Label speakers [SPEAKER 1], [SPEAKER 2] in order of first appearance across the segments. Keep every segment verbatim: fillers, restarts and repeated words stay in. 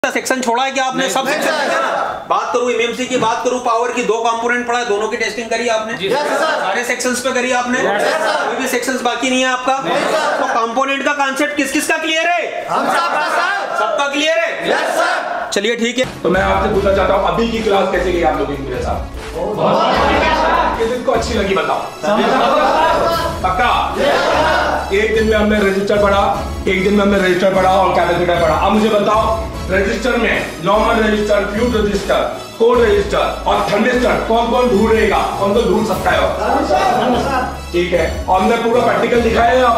[SPEAKER 1] Section छोड़ा है क्या आपने? सब सेक्शन ना बात करूं एमएमसी की, बात करूं पावर की, दो कंपोनेंट पढ़ा है, दोनों की टेस्टिंग करी आपने? सारे सेक्शंस पे करी आपने? कोई भी सेक्शंस बाकी नहीं है आपका? तो कंपोनेंट का कांसेप्ट किस किस का क्लियर है? सबका क्लियर है? चलिए ठीक है।
[SPEAKER 2] तो मैं आपसे पूछना चाहता हूँ अभी की क्लास कैसी गई आप लोगों की मेरे साथ? किसको अच्छी लगी बताओ? पक्का? एक दिन में हमने रजिस्टर पढ़ा, एक दिन में हमने रजिस्टर पढ़ा और कैपेसिटर पढ़ा। अब मुझे बताओ रजिस्टर में normal register, fuse register, code register और थर्मिस्टर कौन कौन ढूंढेगा? कौन तो ढूंढ सकता है? ठीक है, और हमने पूरा प्रैक्टिकल दिखाया है यहाँ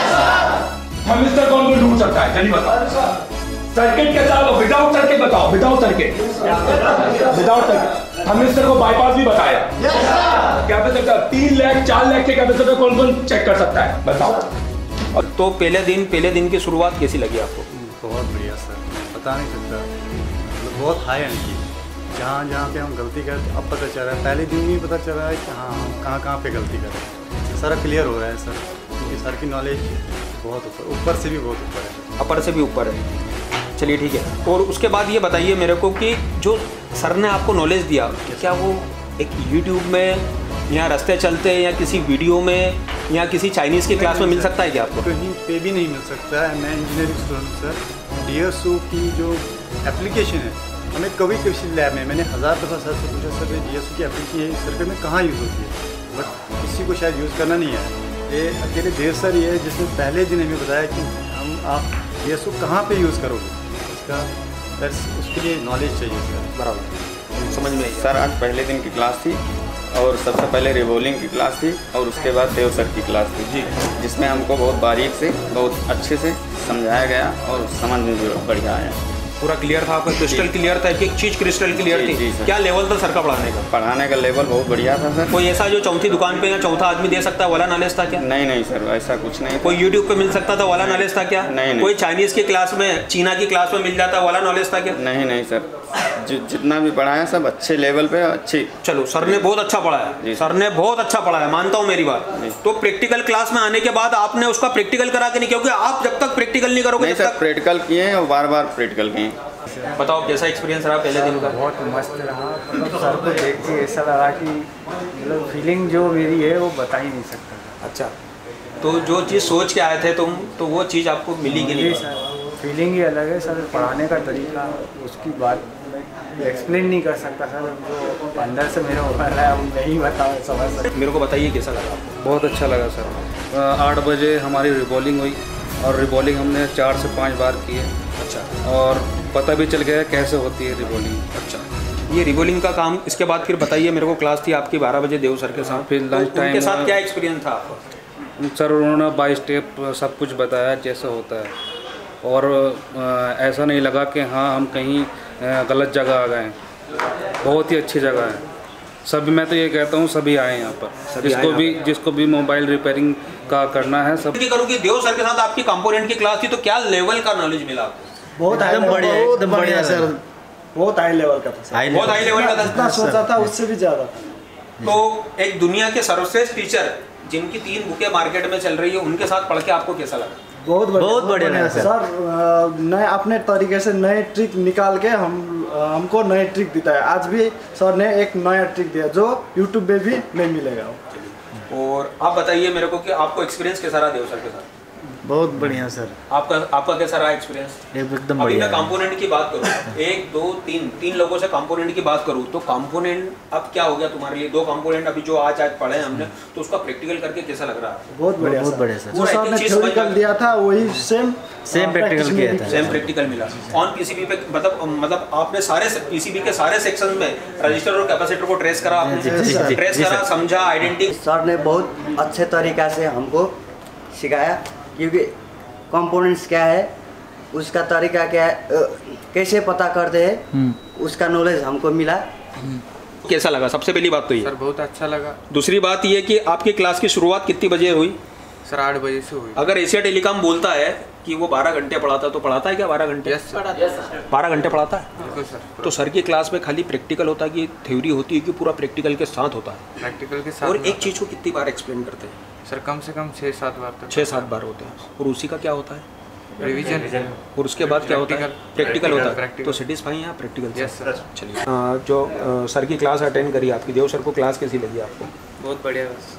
[SPEAKER 2] पर। थर्मिस्टर कौन कौन ढूंढ सकता है? चलिए बताओ। सर्किट के साथ विदाउट सर्किट बताओ, without circuit without circuit thermistor को बाईपास भी बताया। कैपेसिटर तीन लाख चार लाख के कैपेसिटर कौन कौन चेक कर सकता है बताओ।
[SPEAKER 1] तो पहले दिन पहले दिन की शुरुआत कैसी लगी आपको?
[SPEAKER 3] बहुत बढ़िया सर, बता नहीं सकता, मतलब बहुत हाई एंड की। जहाँ जहाँ पे हम गलती करते अब पता चल रहा है, पहले दिन ही पता चल रहा है कि हाँ हम कहाँ कहाँ पे गलती कर रहे हैं। सारा क्लियर हो रहा है सर, क्योंकि सर की नॉलेज बहुत ऊपर ऊपर से भी बहुत ऊपर है,
[SPEAKER 1] अपर से भी ऊपर है। चलिए ठीक है। और उसके बाद ये बताइए मेरे को कि जो सर ने आपको नॉलेज दिया, क्या वो एक यूट्यूब में या रास्ते चलते या किसी वीडियो में या किसी चाइनीज़ की क्लास में मिल सकता है क्या आपको?
[SPEAKER 3] कहीं पे भी नहीं मिल सकता है। मैं engineering student sir, D S O की जो एप्लीकेशन है हमें कभी किसी लैब में मैंने हज़ार दफ़ा सर से पूछा, सर डी एस ओ की एप्लीकेशन सर्किट में कहाँ यूज़ होती है, बट किसी को शायद यूज़ करना नहीं है। ये अकेले देव सर ये है जिसने पहले दिन हमें बताया कि हम आप डी एस ओ कहाँ पर यूज़ करोगे, इसका बस उसके लिए नॉलेज चाहिए सर।
[SPEAKER 1] बराबर, समझ में आई
[SPEAKER 4] सर। आज पहले दिन की क्लास थी और सबसे पहले रिवॉल्विंग की क्लास थी और उसके बाद देव सर की क्लास थी जी, जिसमें हमको बहुत बारीक से बहुत अच्छे से समझाया गया और समझ में भी बढ़िया आया।
[SPEAKER 1] पूरा क्लियर था आपका? क्रिस्टल क्लियर था? एक चीज़ क्रिस्टल क्लियर थी?
[SPEAKER 4] जी,
[SPEAKER 1] क्या लेवल था सर का पढ़ाने का?
[SPEAKER 4] पढ़ाने का लेवल बहुत बढ़िया था सर।
[SPEAKER 1] कोई ऐसा जो चौथी दुकान पे या चौथा आदमी दे सकता है वाला नॉलेज था क्या?
[SPEAKER 4] नहीं नहीं सर, ऐसा कुछ नहीं।
[SPEAKER 1] कोई यूट्यूब पे मिल सकता था वाला नॉलेज था क्या?
[SPEAKER 4] नहीं नहीं।
[SPEAKER 1] कोई चाइनीज़ की क्लास में, चीना की क्लास में मिल जाता वाला नॉलेज था क्या?
[SPEAKER 4] नहीं नहीं सर, जि, जितना भी पढ़ाया सब अच्छे लेवल पे अच्छी।
[SPEAKER 1] चलो, सर ने बहुत अच्छा पढ़ाया, सर ने बहुत अच्छा पढ़ाया, मानता हूँ मेरी बात। तो प्रैक्टिकल क्लास में आने के बाद आपने उसका प्रैक्टिकल करा के नहीं, क्योंकि आप जब तक प्रैक्टिकल नहीं करोगे
[SPEAKER 4] नहीं सर, प्रैक्टिकल किए और बार बार प्रैक्टिकल किए।
[SPEAKER 1] बताओ कैसा एक्सपीरियंस रहा पहले दिन का?
[SPEAKER 5] बहुत मस्त रहा, मतलब सर को देख के ऐसा लगा कि मतलब फीलिंग जो मेरी है वो बता ही नहीं सकता।
[SPEAKER 1] अच्छा, तो जो चीज़ सोच के आए थे तुम, तो वो चीज़ आपको मिली कि नहीं?
[SPEAKER 5] सर फीलिंग ही अलग है सर, पढ़ाने का तरीका, उसकी बात मैं एक्सप्लेन नहीं कर सकता सर, जो अंदर से मेरे हो रहा है वो नहीं बता समझ सकता।
[SPEAKER 1] मेरे को बताइए कैसा लगा आपको?
[SPEAKER 6] बहुत अच्छा लगा सर। आठ बजे हमारी रिबॉलिंग हुई और रिबॉलिंग हमने चार से पाँच बार की है।
[SPEAKER 1] अच्छा,
[SPEAKER 6] और पता भी चल गया कैसे होती है रिबॉलिंग।
[SPEAKER 1] अच्छा, ये रिबॉलिंग का काम, इसके बाद फिर बताइए मेरे को। क्लास थी आपकी बारह बजे देव सर के साथ,
[SPEAKER 6] फिर लंच टाइम
[SPEAKER 1] उनके साथ क्या एक्सपीरियंस था आपका?
[SPEAKER 6] सर उन्होंने बाई स्टेप सब कुछ बताया जैसे होता है, और आ, ऐसा नहीं लगा कि हाँ हम कहीं आ, गलत जगह आ गए हैं। बहुत ही अच्छी जगह है। सभी, मैं तो ये कहता हूँ सभी आए यहाँ पर, जिसको भी जिसको भी मोबाइल रिपेयरिंग का करना है सब।
[SPEAKER 1] करूँ कि देव सर के साथ आपकी कंपोनेंट की क्लास थी, तो क्या लेवल का नॉलेज मिला आपको?
[SPEAKER 5] बहुत एकदम बढ़िया, एकदम बढ़िया सर, बहुत हाई लेवल का था,
[SPEAKER 1] बहुत हाई लेवल का था,
[SPEAKER 5] जितना सोचा था उससे भी ज़्यादा।
[SPEAKER 1] तो एक दुनिया के सर्वश्रेष्ठ टीचर जिनकी तीन बुकें मार्केट में चल रही है, उनके साथ पढ़ के आपको कैसा लगा?
[SPEAKER 5] बहुत बढ़िया, बहुत बढ़िया सर। नए अपने तरीके से नए ट्रिक निकाल के हम हमको नए ट्रिक देता है। आज भी सर ने एक नया ट्रिक दिया जो यूट्यूब पे भी नहीं मिलेगा।
[SPEAKER 1] और आप बताइए मेरे को कि आपको एक्सपीरियंस कैसा रहा देव सर के साथ?
[SPEAKER 5] बहुत बढ़िया सर।
[SPEAKER 1] आपका आपका कैसा रहा एक्सपीरियंस?
[SPEAKER 5] एकदम
[SPEAKER 1] अभी मैं कंपोनेंट की बात करूँ, एक दो तीन तीन लोगों से कंपोनेंट की बात करूँ, तो कंपोनेंट अब क्या हो गया तुम्हारे लिए? दो कंपोनेंट अभी जो आज आज पढ़े हमने, तो उसका प्रैक्टिकल करके कैसा लग रहा है?
[SPEAKER 5] बहुत बढ़िया, बहुत बढ़िया सर। जो सर ने
[SPEAKER 1] थ्योरिटिकल
[SPEAKER 5] दिया था वही सेम सेम प्रैक्टिकल किया था,
[SPEAKER 1] सेम प्रैक्टिकल मिला। ऑन पीसीबी पे मतलब मतलब आपने सारे पीसीबी के सारे सेक्शन में रजिस्टर और कैपेसिटर को ट्रेस करा, आपने ट्रेस करा, समझा, आइडेंटिटी।
[SPEAKER 7] सर ने बहुत अच्छे तरीक़ा से हमको सिखाया, क्योंकि कंपोनेंट्स क्या है, उसका तरीका क्या है, कैसे पता करते हैं, उसका नॉलेज हमको मिला।
[SPEAKER 1] कैसा लगा? सबसे पहली बात तो ये
[SPEAKER 8] सर बहुत अच्छा लगा।
[SPEAKER 1] दूसरी बात ये कि आपकी क्लास की शुरुआत कितनी बजे हुई?
[SPEAKER 8] सर आठ बजे से हुई।
[SPEAKER 1] अगर एशिया टेलीकॉम बोलता है कि वो बारह घंटे पढ़ाता, तो पढ़ाता है क्या बारह घंटे?
[SPEAKER 8] यस सर,
[SPEAKER 1] बारह घंटे पढ़ाता है।
[SPEAKER 8] बिल्कुल सर।
[SPEAKER 1] तो सर की क्लास में खाली प्रैक्टिकल होता है कि थ्योरी होती है कि पूरा प्रैक्टिकल के साथ होता है?
[SPEAKER 8] प्रैक्टिकल के साथ।
[SPEAKER 1] और एक चीज़ को कितनी बार एक्सप्लेन करते हैं?
[SPEAKER 8] सर कम से कम छः सात बार तक।
[SPEAKER 1] छः सात बार होते हैं। और उसी का क्या होता है?
[SPEAKER 8] रिवीजन
[SPEAKER 1] और उसके बाद क्या होता है? प्रैक्टिकल होता है। तो सेटिस्फाई हैं आप प्रैक्टिकल से?
[SPEAKER 8] Yes sir.
[SPEAKER 1] चलिए, अ, जो अ, सर की क्लास अटेंड करी आपकी, देव सर को क्लास कैसी लगी आपको?
[SPEAKER 8] बहुत बढ़िया बस।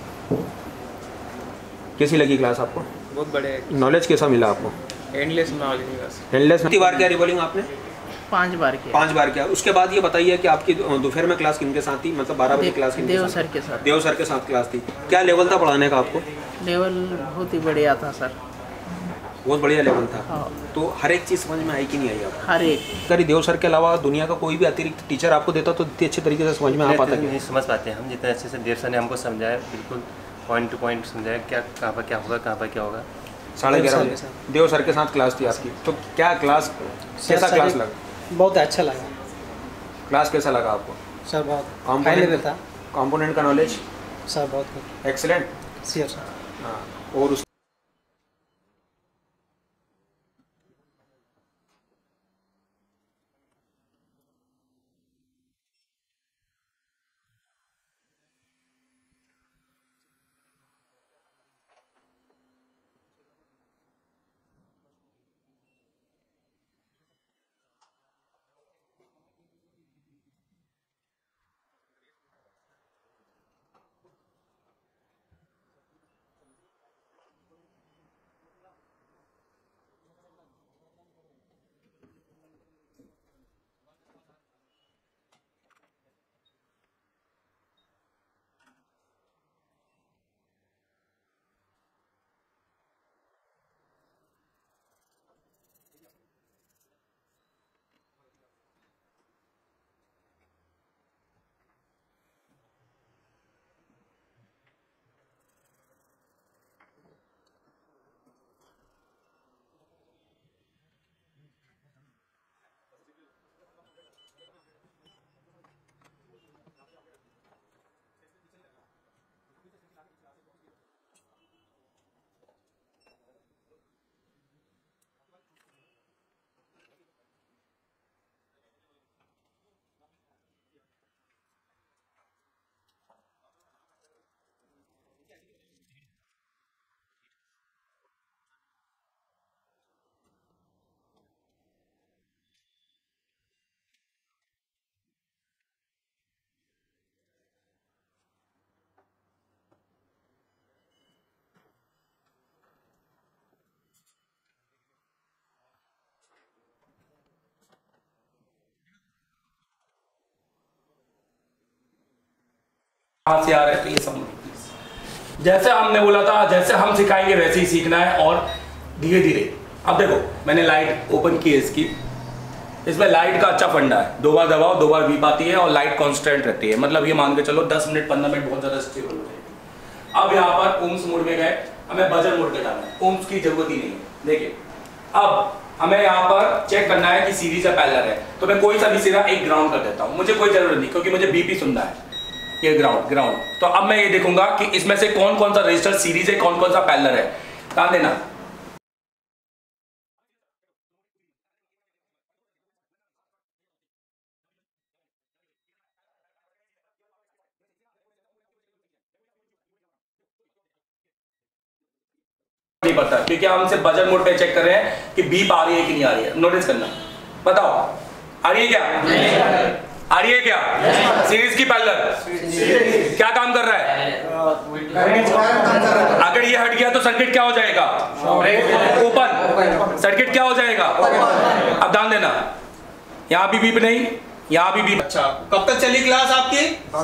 [SPEAKER 1] कैसी लगी क्लास आपको?
[SPEAKER 8] बहुत बढ़िया।
[SPEAKER 1] नॉलेज कैसा मिला आपको?
[SPEAKER 8] एंडलेस नॉलेज बस।
[SPEAKER 1] एंडलेस। कितनी बार किया रिबॉलिंग आपने?
[SPEAKER 9] पांच बार किया।
[SPEAKER 1] पांच बार किया। उसके बाद ये बताइए कि आपकी दोपहर में क्लास किनके साथ थी? मतलब बारह बजे क्लास किनके
[SPEAKER 9] देव
[SPEAKER 1] साथ?
[SPEAKER 9] सर के साथ।
[SPEAKER 1] देव सर के साथ क्लास थी। क्या लेवल था पढ़ाने का आपको?
[SPEAKER 9] लेवल बहुत ही बढ़िया था सर।
[SPEAKER 1] बहुत बढ़िया लेवल था।
[SPEAKER 9] हाँ।
[SPEAKER 1] तो हर एक चीज़ समझ में आई कि नहीं आई आपको?
[SPEAKER 9] हर एक।
[SPEAKER 1] सर देव सर के अलावा दुनिया का कोई भी अतिरिक्त टीचर आपको देता तो इतने अच्छे तरीके से समझ में आ पाता?
[SPEAKER 10] नहीं समझ पाते हम जितने अच्छे से देव सर ने हमको समझाया, बिल्कुल पॉइंट टू पॉइंट समझाया, क्या कहाँ पर क्या होगा, कहाँ पर क्या होगा।
[SPEAKER 1] साढ़े ग्यारह बजे देव सर के साथ क्लास थी आपकी। तो क्या क्लास, कैसा क्लास लगा?
[SPEAKER 11] बहुत अच्छा लगा।
[SPEAKER 1] क्लास कैसा लगा आपको?
[SPEAKER 11] सर बहुत हाई लेवल था।
[SPEAKER 1] कंपोनेंट का नॉलेज
[SPEAKER 11] सर बहुत
[SPEAKER 1] एक्सीलेंट।
[SPEAKER 11] Sure sir.
[SPEAKER 1] हाँ, और उस
[SPEAKER 2] कहाँ से आ रहे हैं तो ये सब जैसे हमने बोला था, जैसे हम सिखाएंगे वैसे ही सीखना है और धीरे धीरे। अब देखो मैंने लाइट ओपन की है इसकी, इसमें लाइट का अच्छा फंडा है, दो बार दबाओ दो बार बीप आती है और लाइट कांस्टेंट रहती है। मतलब ये मान के चलो दस मिनट पंद्रह मिनट बहुत ज़्यादा स्टेबल हो जाएगी। अब यहाँ पर ओम्स मोड में गए, हमें बजर मोड पे डालना है, ओम्स की जरूरत ही नहीं है। देखिए अब हमें यहाँ पर चेक करना है कि सीरीज या पैरेलल है, तो मैं कोई सा भी सिरा एक ग्राउंड कर देता हूँ, मुझे कोई जरूरत नहीं क्योंकि मुझे बीपी सुनना है। ये ग्राउंड ग्राउंड तो अब मैं ये देखूंगा कि इसमें से कौन कौन सा रजिस्टर सीरीज है, कौन कौन सा पैरेलल है। ध्यान देना नहीं पता क्योंकि हम सिर्फ बजर मोड पे चेक कर रहे हैं कि बीप आ रही है कि नहीं आ रही है। नोटिस करना, बताओ आ रही है क्या? आ रही है क्या? सीरीज की पैरेलल क्या काम कर रहा है? अगर ये हट गया तो सर्किट क्या हो जाएगा? ओपन। सर्किट क्या हो जाएगा? अब ध्यान देना, यहाँ भी बीप नहीं, यहाँ भी बीप। अच्छा कब तक चली क्लास आपकी?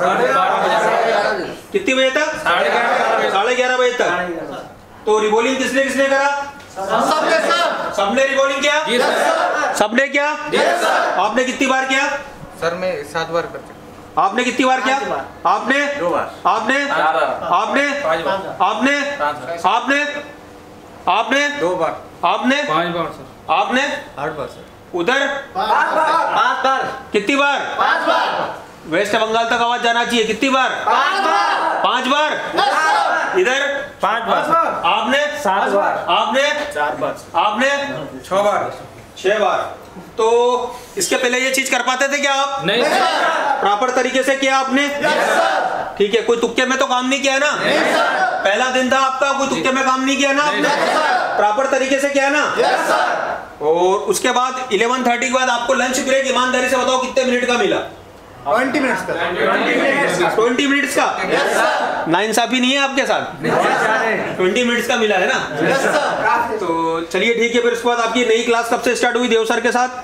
[SPEAKER 2] कितनी बजे तक? साढ़े ग्यारह बजे तक। तो रिबॉलिंग किसने किसने करा? सबने सर। सबने रिबॉलिंग किया? जी सर। सबने किया? जी सर। आपने कितनी बार किया?
[SPEAKER 8] सर मैं सात बार कर चुका।
[SPEAKER 1] आपने कितनी बार किया? आपने
[SPEAKER 8] दो बार।
[SPEAKER 1] आपने आपने आपने आपने आपने
[SPEAKER 8] दो बार।
[SPEAKER 1] आपने
[SPEAKER 6] पांच बार सर।
[SPEAKER 1] आपने
[SPEAKER 8] आठ बार सर।
[SPEAKER 1] उधर
[SPEAKER 7] पाँच बार। पाँच बार।
[SPEAKER 1] कितनी बार?
[SPEAKER 7] पाँच बार।
[SPEAKER 1] वेस्ट बंगाल तक आवाज जाना चाहिए। कितनी बार?
[SPEAKER 7] पाँच बार।
[SPEAKER 1] पांच बार। इधर
[SPEAKER 11] पाँच बार।
[SPEAKER 1] आपने
[SPEAKER 11] सात बार।
[SPEAKER 1] आपने
[SPEAKER 11] चार बार।
[SPEAKER 1] आपने
[SPEAKER 8] छह बार।
[SPEAKER 1] छह बार। तो इसके पहले ये चीज कर पाते थे क्या आप?
[SPEAKER 6] नहीं सर।
[SPEAKER 1] प्रॉपर तरीके से किया आपने? ठीक है, कोई तुक्के में तो काम नहीं किया ना? पहला दिन था आपका, कोई तुक्के में काम नहीं किया ना आपने? प्रॉपर तरीके से किया ना?
[SPEAKER 3] Yes sir.
[SPEAKER 1] और उसके बाद इलेवन थर्टी के बाद आपको लंच ब्रेक ईमानदारी से बताओ कितने मिनट का मिला?
[SPEAKER 3] ट्वेंटी मिनट्स का।
[SPEAKER 1] ट्वेंटी मिनट्स का?
[SPEAKER 3] Yes sir.
[SPEAKER 1] नाइंसाफी नहीं है आपके साथ? ट्वेंटी मिनट्स का मिला है ना?
[SPEAKER 3] Yes sir.
[SPEAKER 1] तो चलिए ठीक है, फिर उसके बाद आपकी नई क्लास कब से स्टार्ट हुई देव सर के साथ?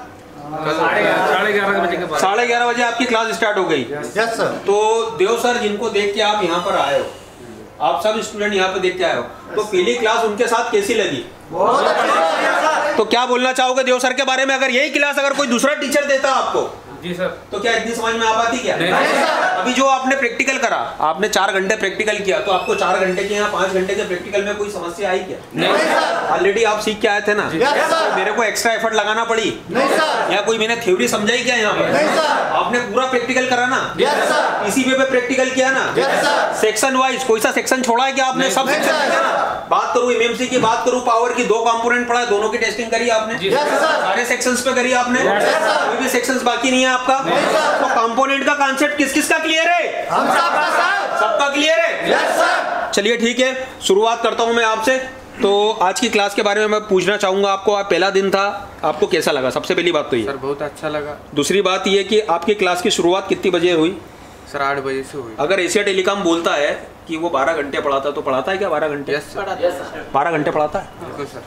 [SPEAKER 6] साढ़े ग्यारह बजे के बाद
[SPEAKER 1] साढ़े ग्यारह बजे आपकी क्लास स्टार्ट हो गई।
[SPEAKER 3] Yes sir.
[SPEAKER 1] तो देव सर जिनको देख के आप यहाँ पर आए हो, आप सब स्टूडेंट यहाँ पे देख के आए हो, तो पहली क्लास उनके साथ कैसी लगी?
[SPEAKER 3] बहुत अच्छा।
[SPEAKER 1] तो क्या बोलना चाहोगे देव सर के बारे में? अगर यही क्लास अगर कोई दूसरा टीचर देता आपको
[SPEAKER 6] जी सर,
[SPEAKER 1] तो क्या इतनी समझ में आ पाती क्या?
[SPEAKER 6] नहीं सर।
[SPEAKER 1] अभी जो आपने प्रैक्टिकल करा, आपने चार घंटे प्रैक्टिकल किया, तो आपको चार घंटे के यहाँ पांच घंटे के प्रैक्टिकल में कोई समस्या आई क्या?
[SPEAKER 3] नहीं सर।
[SPEAKER 1] ऑलरेडी आप सीख के आए थे ना?
[SPEAKER 3] Yes sir.
[SPEAKER 1] तो मेरे को एक्स्ट्रा एफर्ट लगाना पड़ी?
[SPEAKER 3] नहीं सर।
[SPEAKER 1] या कोई मैंने थ्योरी समझाई क्या यहाँ पर?
[SPEAKER 3] नहीं सर।
[SPEAKER 1] आपने पूरा प्रैक्टिकल करा ना?
[SPEAKER 3] Yes sir.
[SPEAKER 1] इसी पे प्रैक्टिकल किया ना?
[SPEAKER 3] Yes sir.
[SPEAKER 1] सेक्शन वाइज कोई सा सेक्शन छोड़ा है क्या आपने? सब
[SPEAKER 3] नहीं
[SPEAKER 1] सेक्शन
[SPEAKER 3] सर।
[SPEAKER 1] किया ना? बात करूँ एमएमसी की, बात करूँ पावर की, दो कंपोनेंट पढ़ा है, दोनों की टेस्टिंग करी आपने?
[SPEAKER 3] Yes sir.
[SPEAKER 1] सारे सेक्शंस पे करी आपने?
[SPEAKER 3] Yes sir.
[SPEAKER 1] कोई भी सेक्शंस बाकी नहीं है आपका?
[SPEAKER 3] नहीं सर।
[SPEAKER 1] तो कंपोनेंट का कॉन्सेप्ट किस किस का क्लियर है?
[SPEAKER 3] हम सबका सर।
[SPEAKER 1] सबका क्लियर है?
[SPEAKER 3] Yes sir.
[SPEAKER 1] चलिए ठीक है, शुरुआत करता हूं मैं आपसे। तो आज की क्लास के बारे में मैं पूछना चाहूंगा आपको, आप पहला दिन था, आपको कैसा लगा? सबसे पहली बात तो ये
[SPEAKER 8] सर बहुत अच्छा लगा।
[SPEAKER 1] दूसरी बात ये कि आपकी क्लास की शुरुआत कितनी बजे हुई?
[SPEAKER 8] सर आठ बजे से हुई।
[SPEAKER 1] अगर एशिया टेलीकॉम बोलता है कि वो बारह घंटे पढ़ाता तो पढ़ाता है क्या? बारह घंटे?
[SPEAKER 8] Yes sir.
[SPEAKER 1] बारह घंटे पढ़ाता है?
[SPEAKER 8] बिल्कुल सर,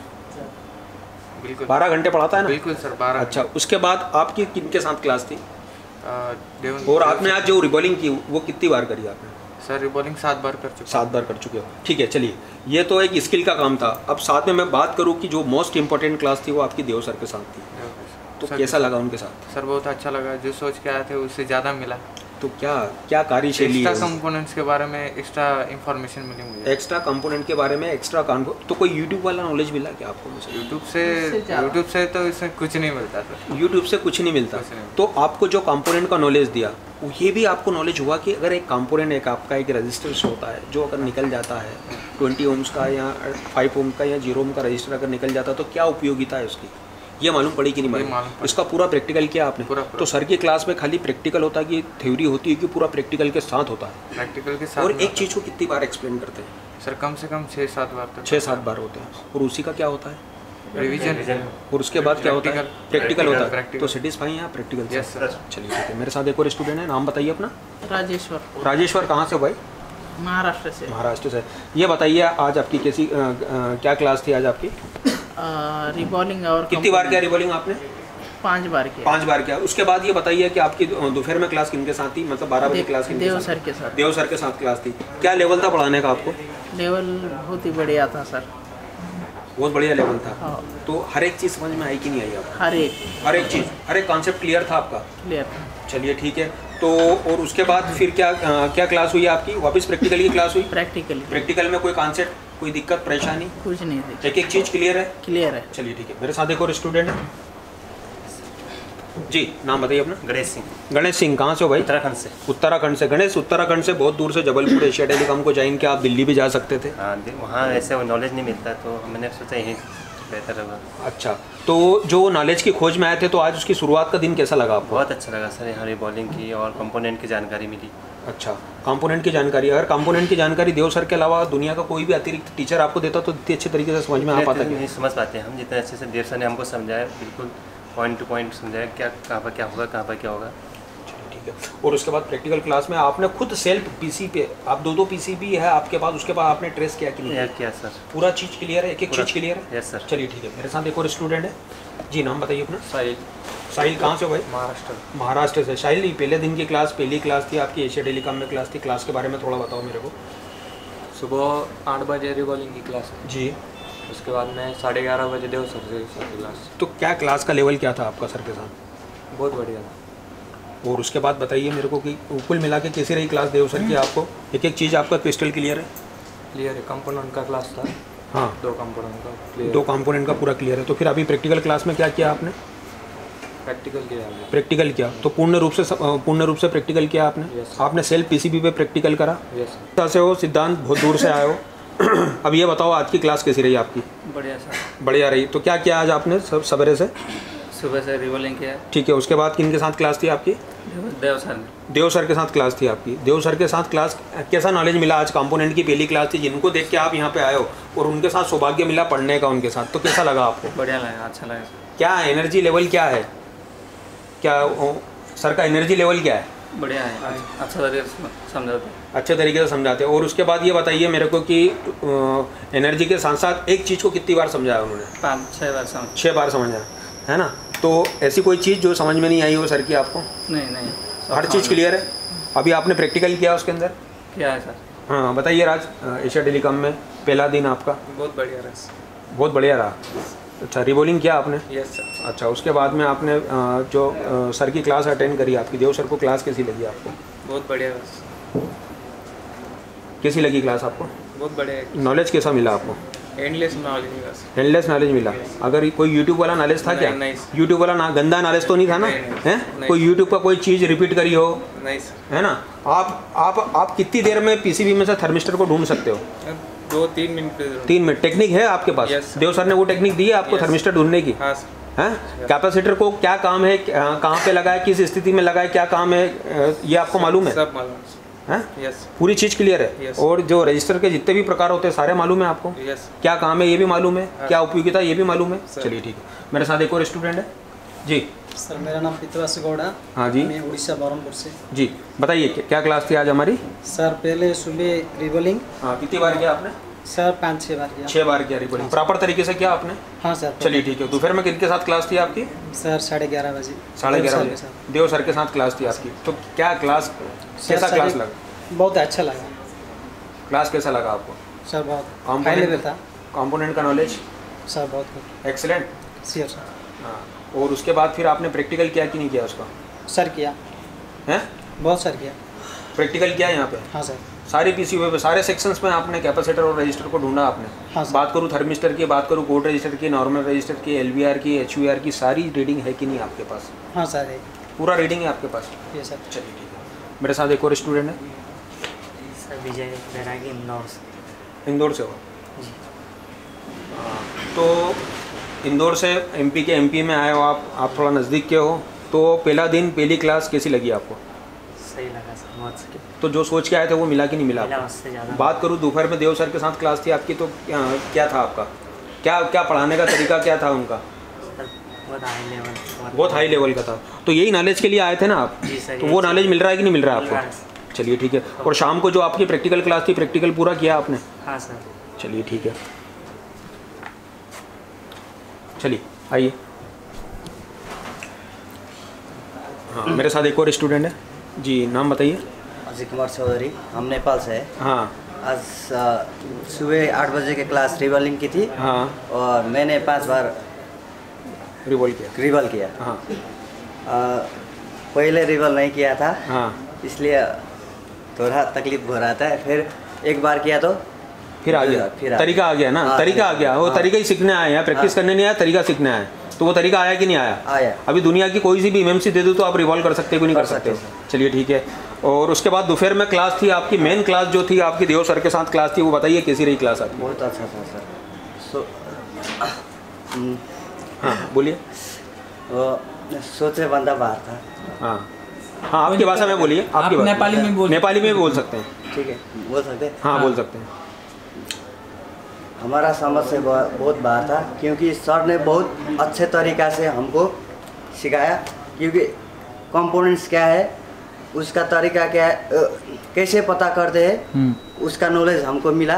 [SPEAKER 8] बिल्कुल
[SPEAKER 1] बारह घंटे पढ़ाता है ना?
[SPEAKER 8] बिल्कुल सर, बारह।
[SPEAKER 1] अच्छा, उसके बाद आपकी किनके साथ क्लास थी?
[SPEAKER 8] देवन।
[SPEAKER 1] और आपने आज जो रिबॉलिंग की वो कितनी बार करी आपने?
[SPEAKER 8] सर रिबॉलिंग सात बार कर चुका।
[SPEAKER 1] सात बार कर चुके हो, ठीक है। चलिए, ये तो एक स्किल का काम था। अब साथ में मैं बात करूं कि जो मोस्ट इंपॉर्टेंट क्लास थी वो आपकी देव सर के साथ थी, तो
[SPEAKER 8] सर,
[SPEAKER 1] कैसा लगा उनके साथ?
[SPEAKER 8] सर बहुत अच्छा लगा, जो सोच के आए थे उससे ज़्यादा मिला।
[SPEAKER 1] तो क्या क्या कार्यशैली है?
[SPEAKER 8] एक्स्ट्रा कंपोनेंट्स के बारे में एक्स्ट्रा इंफॉर्मेशन मिली मुझे।
[SPEAKER 1] एक्स्ट्रा कंपोनेंट के बारे में एक्स्ट्रा तो कोई यूट्यूब वाला नॉलेज मिला क्या आपको? मुझे
[SPEAKER 8] यूट्यूब से यूट्यूब से तो इसमें कुछ नहीं मिलता सर।
[SPEAKER 1] यूट्यूब से कुछ नहीं मिलता।
[SPEAKER 8] कुछ नहीं।
[SPEAKER 1] तो आपको जो कंपोनेंट का नॉलेज दिया, वो ये भी आपको नॉलेज हुआ कि अगर एक कंपोनेंट एक आपका एक रजिस्टर होता है जो अगर निकल जाता है ट्वेंटी ओम्स का या फाइव ओम का या जीरो ओम का रजिस्टर अगर निकल जाता है तो क्या उपयोगिता है उसकी, ये मालूम पड़ी कि नहीं मालूम? इसका पूरा प्रैक्टिकल किया आपने?
[SPEAKER 8] पूरा, पूरा।
[SPEAKER 1] तो सर की क्लास में खाली प्रैक्टिकल होता है कि थ्योरी होती है कि पूरा प्रैक्टिकल के साथ होता है?
[SPEAKER 8] प्रैक्टिकल के साथ।
[SPEAKER 1] और एक चीज़ को कितनी बार एक्सप्लेन करते हैं?
[SPEAKER 8] सर कम से कम छः सात बार तक।
[SPEAKER 1] छः सात बार होते हैं। और उसी का क्या होता है?
[SPEAKER 8] रिवीजन।
[SPEAKER 1] और उसके बाद क्या होता है? प्रैक्टिकल होता है।
[SPEAKER 8] प्रैक्टिकल।
[SPEAKER 1] तो सेटिस्फाई हैं प्रैक्टिकल से?
[SPEAKER 8] Yes sir.
[SPEAKER 1] चलिए ठीक है, मेरे साथ एक और स्टूडेंट है, नाम बताइए अपना।
[SPEAKER 9] राजेश्वर।
[SPEAKER 1] राजेश्वर कहाँ से हो भाई?
[SPEAKER 9] महाराष्ट्र से।
[SPEAKER 1] महाराष्ट्र से। ये बताइए आज आपकी कैसी आ, आ, क्या क्लास थी आज आपकी?
[SPEAKER 9] रिबॉलिंग। और
[SPEAKER 1] कितनी बार किया रिबॉलिंग आपने?
[SPEAKER 9] पांच बार किया।
[SPEAKER 1] पांच बार किया। उसके बाद ये बताइए कि आपकी दोपहर में क्लास किनके साथ थी? मतलब बारह बजे क्लास किनके
[SPEAKER 9] देव
[SPEAKER 1] साथ?
[SPEAKER 9] सर के साथ।
[SPEAKER 1] देव सर के साथ क्लास थी। क्या लेवल था पढ़ाने का आपको?
[SPEAKER 9] लेवल बहुत ही बढ़िया था सर।
[SPEAKER 1] बहुत बढ़िया लेवल था।
[SPEAKER 9] हाँ।
[SPEAKER 1] तो हर एक चीज़ समझ में आई कि नहीं आई आपको?
[SPEAKER 9] हर एक
[SPEAKER 1] हर एक चीज़, हर एक कॉन्सेप्ट क्लियर था आपका?
[SPEAKER 9] क्लियर था।
[SPEAKER 1] चलिए ठीक है। तो और उसके बाद फिर क्या आ, क्या क्लास हुई आपकी? वापस प्रैक्टिकल की क्लास हुई?
[SPEAKER 9] प्रैक्टिकल।
[SPEAKER 1] प्रैक्टिकल में कोई कॉन्सेप्ट, कोई दिक्कत परेशानी?
[SPEAKER 9] कुछ नहीं थी।
[SPEAKER 1] एक एक चीज़ क्लियर है?
[SPEAKER 9] क्लियर है।
[SPEAKER 1] चलिए ठीक है, मेरे साथ एक और स्टूडेंट है जी, नाम बताइए अपना।
[SPEAKER 10] गणेश सिंह।
[SPEAKER 1] गणेश सिंह कहाँ से हो भाई?
[SPEAKER 10] उत्तराखंड से।
[SPEAKER 1] उत्तराखंड से। गणेश, उत्तराखंड से बहुत दूर से जबलपुर एशिया टेलीकॉम को ज्वाइन किया, आप दिल्ली भी जा सकते थे।
[SPEAKER 10] हाँ, वहाँ ऐसे नॉलेज नहीं मिलता तो मैंने सोचा यहीं बेहतर होगा।
[SPEAKER 1] अच्छा, तो जो नॉलेज की खोज में आए थे, तो आज उसकी शुरुआत का दिन कैसा लगा आपको?
[SPEAKER 10] बहुत अच्छा लगा सर, यहाँ रिबॉलिंग की और कंपोनेंट की जानकारी मिली।
[SPEAKER 1] अच्छा, कंपोनेंट की जानकारी। अगर कंपोनेंट की जानकारी देव सर के अलावा दुनिया का कोई भी अतिरिक्त टीचर आपको देता तो इतनी अच्छे तरीके से समझ में आ पाता है?
[SPEAKER 10] नहीं समझ पाते हम, जितने अच्छे से देव सर ने हमको समझाया, बिल्कुल पॉइंट टू पॉइंट समझाया, क्या कहाँ पर क्या होगा, कहाँ पर क्या होगा।
[SPEAKER 1] ठीक है। और उसके बाद प्रैक्टिकल क्लास में आपने खुद सेल्फ पीसी पे, आप दो दो पीसी भी है आपके पास, उसके बाद आपने ट्रेस किया कि नहीं
[SPEAKER 10] किया सर?
[SPEAKER 1] पूरा चीज़ क्लियर है? एक एक चीज़ क्लियर है?
[SPEAKER 10] Yes sir.
[SPEAKER 1] चलिए ठीक है, मेरे साथ एक और स्टूडेंट है जी, नाम बताइए अपना।
[SPEAKER 6] साहिल।
[SPEAKER 1] साहिल कहाँ से हो भाई?
[SPEAKER 6] महाराष्ट्र।
[SPEAKER 1] महाराष्ट्र से। साहिल, पहले दिन की क्लास, पहली क्लास थी आपकी एशिया टेलीकॉम में क्लास थी, क्लास के बारे में थोड़ा बताओ मेरे को।
[SPEAKER 12] सुबह आठ बजे रिबॉलिंग की क्लास है
[SPEAKER 1] जी।
[SPEAKER 12] उसके बाद मैं साढ़े ग्यारह बजे देव सर से क्लास।
[SPEAKER 1] तो क्या क्लास का लेवल क्या था आपका सर के साथ?
[SPEAKER 12] बहुत बढ़िया था।
[SPEAKER 1] और उसके बाद बताइए मेरे को कि कुल मिला के कैसी रही क्लास देव सर की आपको? एक एक चीज़ आपका क्रिस्टल क्लियर है?
[SPEAKER 12] क्लियर है। कंपोनेंट का क्लास था।
[SPEAKER 1] हाँ,
[SPEAKER 12] दो कंपोनेंट का क्लियर।
[SPEAKER 1] दो कंपोनेंट का पूरा क्लियर है। तो फिर अभी प्रैक्टिकल क्लास में क्या किया आपने?
[SPEAKER 12] प्रैक्टिकल किया।
[SPEAKER 1] प्रैक्टिकल किया। तो पूर्ण रूप से पूर्ण रूप से प्रैक्टिकल किया आपने?
[SPEAKER 12] यस।
[SPEAKER 1] आपने सेल्फ पीसीबी पे प्रैक्टिकल करा?
[SPEAKER 12] यस।
[SPEAKER 1] कहाँ से हो सिद्धांत? बहुत दूर से आए हो। अब ये बताओ आज की क्लास कैसी रही आपकी?
[SPEAKER 12] बढ़िया सर।
[SPEAKER 1] बढ़िया रही। तो क्या किया आज आपने सब सवेरे से?
[SPEAKER 12] सुबह से रिवॉल्विंग किया।
[SPEAKER 1] ठीक है, उसके बाद किन के साथ क्लास थी आपकी?
[SPEAKER 12] देव सर।
[SPEAKER 1] देव सर के साथ क्लास थी आपकी। देव सर के साथ क्लास, कैसा नॉलेज मिला? आज कंपोनेंट की पहली क्लास थी, जिनको देख के आप यहाँ पे आए हो और उनके साथ सौभाग्य मिला पढ़ने का उनके साथ, तो कैसा लगा आपको?
[SPEAKER 12] बढ़िया लगा, अच्छा लगा।
[SPEAKER 1] क्या एनर्जी लेवल क्या है? क्या ओ, सर का एनर्जी लेवल क्या है?
[SPEAKER 12] बढ़िया है, अच्छा तरीके से समझाते
[SPEAKER 1] अच्छे तरीके से समझाते हैं। और उसके बाद ये बताइए मेरे को कि एनर्जी के साथ साथ एक चीज़ को कितनी बार समझाया उन्होंने?
[SPEAKER 12] पाँच छः बार समझ
[SPEAKER 1] छः बार समझाया है ना। तो ऐसी कोई चीज़ जो समझ में नहीं आई हो सर की आपको?
[SPEAKER 12] नहीं नहीं,
[SPEAKER 1] हर चीज़ क्लियर है। अभी आपने प्रैक्टिकल किया उसके अंदर?
[SPEAKER 12] क्या है सर?
[SPEAKER 1] हाँ बताइए राज, एशिया टेलीकॉम में पहला दिन आपका?
[SPEAKER 12] बहुत बढ़िया रहा।
[SPEAKER 1] बहुत बढ़िया रहा। अच्छा, रिवॉल्विंग किया आपने?
[SPEAKER 12] Yes sir.
[SPEAKER 1] अच्छा, उसके बाद में आपने जो सर की क्लास अटेंड करी आपकी, देव सर को क्लास कैसी लगी आपको?
[SPEAKER 12] बहुत बढ़िया बस।
[SPEAKER 1] कैसी लगी क्लास आपको?
[SPEAKER 12] बहुत बढ़िया।
[SPEAKER 1] नॉलेज कैसा मिला आपको?
[SPEAKER 12] एंडलेस नॉलेज बस।
[SPEAKER 1] एंडलेस नॉलेज मिला। अगर कोई यूट्यूब वाला नॉलेज था क्या?
[SPEAKER 12] नहीं,
[SPEAKER 1] यूट्यूब वाला ना गंदा नॉलेज तो नहीं था ना? हैं? कोई यूट्यूब का कोई चीज़ रिपीट करी हो?
[SPEAKER 12] नहीं सर।
[SPEAKER 1] है ना। आप आप आप कितनी देर में पीसीबी में से थर्मिस्टर को ढूंढ सकते हो?
[SPEAKER 12] दो तीन मिनट।
[SPEAKER 1] तीन मिनट टेक्निक है आपके पास?
[SPEAKER 12] yes,
[SPEAKER 1] देव सर ने वो टेक्निक दी है आपको थर्मिस्टर ढूंढने की?
[SPEAKER 12] हाँ सर।
[SPEAKER 1] हैं? कैपेसिटर को क्या काम है, कहाँ पे लगा है, किस स्थिति में लगा है, क्या काम है, ये आपको मालूम है?
[SPEAKER 12] सब मालूम
[SPEAKER 1] है।
[SPEAKER 12] यस।
[SPEAKER 1] पूरी चीज़ क्लियर है।
[SPEAKER 12] yes.
[SPEAKER 1] और जो रजिस्टर के जितने भी प्रकार होते हैं सारे मालूम है आपको?
[SPEAKER 12] यस।
[SPEAKER 1] क्या काम है ये भी मालूम है,
[SPEAKER 12] हाँ।
[SPEAKER 1] क्या उपयोगिता ये भी मालूम है?
[SPEAKER 12] सर।
[SPEAKER 1] चलिए ठीक है। मेरे साथ एक और स्टूडेंट है जी।
[SPEAKER 13] सर मेरा नाम पितरास गौड़ा।
[SPEAKER 1] हाँ जी।
[SPEAKER 13] मैं उड़ीसा बरहमपुर से।
[SPEAKER 1] जी बताइए क्या क्लास थी आज हमारी?
[SPEAKER 13] सर पहले सुबह रिवॉल्विंग।
[SPEAKER 1] हाँ, कितनी बार किया आपने?
[SPEAKER 13] सर पाँच छः बार किया।
[SPEAKER 1] छः बार किया रिवॉल्विंग। प्रॉपर तरीके से किया आपने?
[SPEAKER 13] हाँ सर।
[SPEAKER 1] चलिए ठीक है। दोपहर में किनके साथ क्लास थी आपकी?
[SPEAKER 13] सर साढ़े ग्यारह बजे।
[SPEAKER 1] साढ़े ग्यारह बजे देव सर के साथ क्लास थी आपकी। तो क्या क्लास, कैसा क्लास लगा?
[SPEAKER 13] बहुत अच्छा लगा।
[SPEAKER 1] क्लास कैसा लगा आपको?
[SPEAKER 13] सर बहुत हाई लेवल था।
[SPEAKER 1] कंपोनेंट का नॉलेज?
[SPEAKER 13] सर बहुत गुड।
[SPEAKER 1] एक्सीलेंट।
[SPEAKER 13] Sure sir.
[SPEAKER 1] हाँ, और उसके बाद फिर आपने प्रैक्टिकल किया कि नहीं किया उसका?
[SPEAKER 13] सर किया
[SPEAKER 1] है,
[SPEAKER 13] बहुत सर किया।
[SPEAKER 1] प्रैक्टिकल किया यहाँ पे?
[SPEAKER 13] हाँ सर।
[SPEAKER 1] सारे पीसीबी पे सारे सेक्शंस में आपने कैपेसिटर और रजिस्टर को ढूंढा आपने?
[SPEAKER 13] हाँ सर।
[SPEAKER 1] बात करूँ थर्मिस्टर की, बात करूँ कोड रजिस्टर की, नॉर्मल रजिस्टर की, एलवीआर की, एचवीआर की, सारी रीडिंग है कि नहीं आपके पास?
[SPEAKER 13] हाँ सर है।
[SPEAKER 1] पूरा रीडिंग है आपके पास?
[SPEAKER 13] ये सर।
[SPEAKER 1] चलिए ठीक है। मेरे साथ एक और स्टूडेंट है
[SPEAKER 14] सर, विजय बैरागी, इंदौर से।
[SPEAKER 1] इंदौर से हो? तो इंदौर से एमपी के एमपी में आए हो आप आप थोड़ा नज़दीक के हो, तो पहला दिन पहली क्लास कैसी लगी आपको?
[SPEAKER 14] सही लगा सर, बहुत सही।
[SPEAKER 1] तो जो सोच के आए थे वो मिला कि नहीं मिला?
[SPEAKER 14] मिला, उससे ज़्यादा।
[SPEAKER 1] बात करूँ दोपहर में देव सर के साथ क्लास थी आपकी, तो क्या, क्या था आपका, क्या क्या पढ़ाने का तरीका क्या था उनका?
[SPEAKER 14] बहुत हाई लेवल।
[SPEAKER 1] बहुत हाई लेवल का था। तो यही नॉलेज के लिए आए थे ना आप?
[SPEAKER 14] जी सर।
[SPEAKER 1] तो वो नॉलेज मिल रहा है कि नहीं मिल रहा है आपको? चलिए ठीक है। और शाम को जो आपकी प्रैक्टिकल क्लास थी, प्रैक्टिकल पूरा किया आपने?
[SPEAKER 14] हाँ सर।
[SPEAKER 1] चलिए ठीक है। चलिए आइए। हाँ, मेरे साथ एक और स्टूडेंट है जी, नाम बताइए।
[SPEAKER 7] अजय कुमार चौधरी, हम नेपाल से है।
[SPEAKER 1] हाँ।
[SPEAKER 7] आज सुबह आठ बजे के क्लास रिवॉल्विंग की थी।
[SPEAKER 1] हाँ।
[SPEAKER 7] और मैंने पांच बार
[SPEAKER 1] रिवॉल्व किया।
[SPEAKER 7] रिवॉल्व किया।
[SPEAKER 1] हाँ।
[SPEAKER 7] आ, पहले रिवॉल्व नहीं किया था।
[SPEAKER 1] हाँ।
[SPEAKER 7] इसलिए थोड़ा तकलीफ हो रहा था। फिर एक बार किया तो
[SPEAKER 1] फिर आ गया।
[SPEAKER 7] फिर
[SPEAKER 1] तरीका आ गया ना?
[SPEAKER 7] हाँ,
[SPEAKER 1] तरीका आ गया। वो
[SPEAKER 7] हाँ।
[SPEAKER 1] तरीका ही सीखने आए हैं, प्रैक्टिस
[SPEAKER 7] हाँ।
[SPEAKER 1] करने नहीं आया, तरीका सीखने आए। तो वो तरीका आया कि नहीं आया?
[SPEAKER 7] आया।
[SPEAKER 1] अभी दुनिया की कोई सी भी एमएमसी दे दो तो आप रिवॉल्व कर सकते हो कि नहीं कर सकते? चलिए ठीक है। और उसके बाद दोपहर में क्लास थी आपकी, मेन क्लास जो थी आपकी देव सर के साथ क्लास थी, वो बताइए कैसी रही क्लास आपकी?
[SPEAKER 7] बहुत अच्छा था सर। सो
[SPEAKER 1] हाँ बोलिए।
[SPEAKER 7] सोचे बंदा बाहर था।
[SPEAKER 1] हाँ हाँ, आपकी भाषा में बोलिए। आपकी
[SPEAKER 15] नेपाली में बोल
[SPEAKER 1] नेपाली में बोल सकते हैं।
[SPEAKER 7] ठीक है, बोल सकते हैं।
[SPEAKER 1] हाँ बोल सकते हैं।
[SPEAKER 7] हमारा समझ से बहुत बाहर था, क्योंकि सर ने बहुत अच्छे तरीक़ा से हमको सिखाया। क्योंकि कंपोनेंट्स क्या है, उसका तरीका क्या है, कैसे पता करते हैं, उसका नॉलेज हमको मिला।